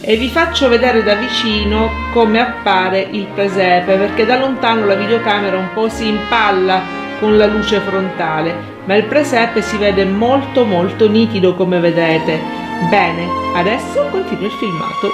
e vi faccio vedere da vicino come appare il presepe, perché da lontano la videocamera un po' si impalla con la luce frontale, ma il presepe si vede molto nitido, come vedete. Bene, adesso continua il filmato.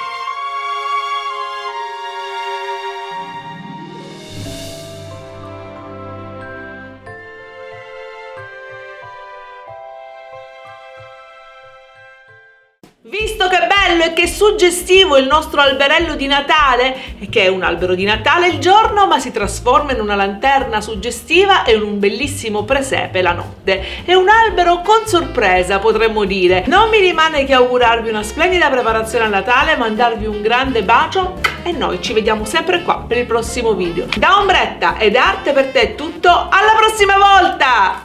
Visto che bello e che suggestivo il nostro alberello di Natale, e che è un albero di Natale il giorno ma si trasforma in una lanterna suggestiva e in un bellissimo presepe la notte, è un albero con sorpresa, potremmo dire. Non mi rimane che augurarvi una splendida preparazione a Natale, mandarvi un grande bacio e noi ci vediamo sempre qua per il prossimo video. Da Ombretta ed Arte per te è tutto, alla prossima volta!